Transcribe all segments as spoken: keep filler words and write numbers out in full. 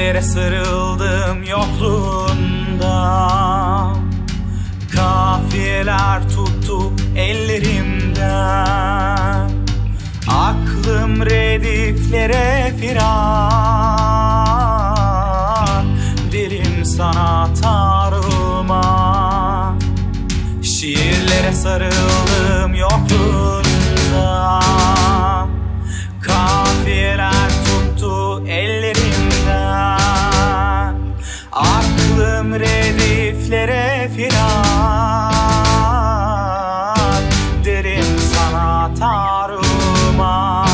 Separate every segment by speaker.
Speaker 1: Şiirlere sarıldım yokluğunda, kafiyeler tuttu ellerimden. Aklım rediflere firar, dilim sana tarılma. Şiirlere sarıldım yokluğunda, kafiyeler tuttu ellerimden. Aklım rediflere firar, derim sana tarılma.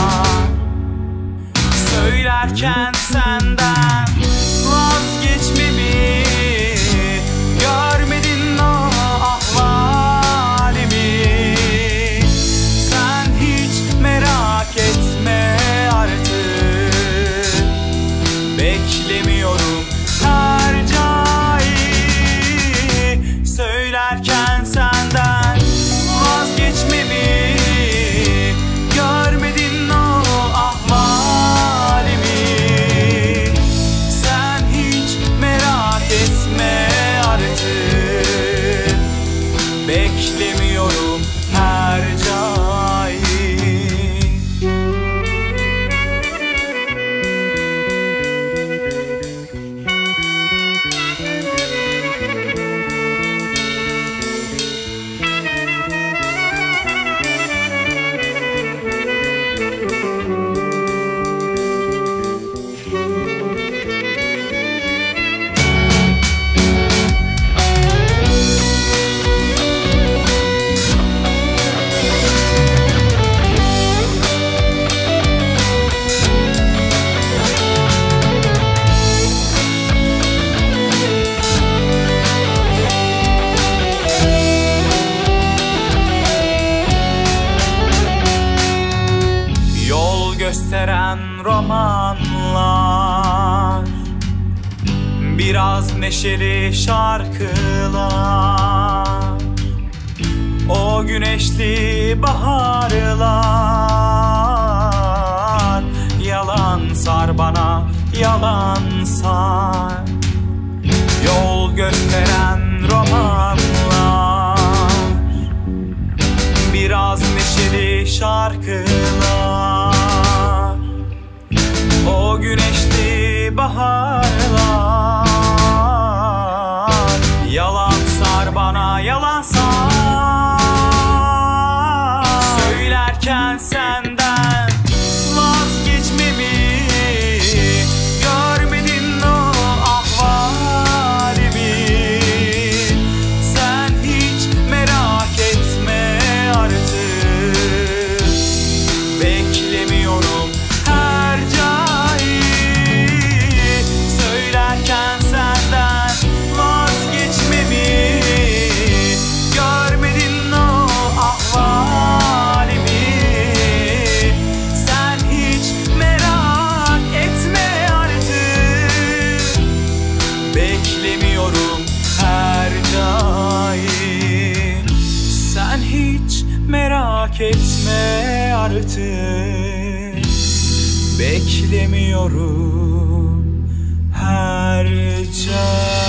Speaker 1: Söylerken senden vazgeçmemi, görmedin o ahvalimi. Sen hiç merak etme artık, beklemiyorum harcayı. Söylerken senden vazgeçmemi, görmedin o ahvalimi. Sen hiç merak etme artık, beklemiyorum harcayı. Gösteren romanlar, biraz neşeli şarkılar, o güneşli baharlar. Yalan sar bana, yalan sar. Yol gösteren romanlar, biraz neşeli şarkılar, o güneşli baharlar. Yalan sar bana, yalan sar. Söylerken senden vazgeçmemi, görmedin o ahvalimi. Sen hiç merak etme artık, beklemiyorum harcayı. Söylerken senden vazgeçmemi, görmedin o ahvalimi. Sen hiç merak etme artık, beklemiyorum harcayı. Sen hiç merak etme artık, beklemiyorum harcayı.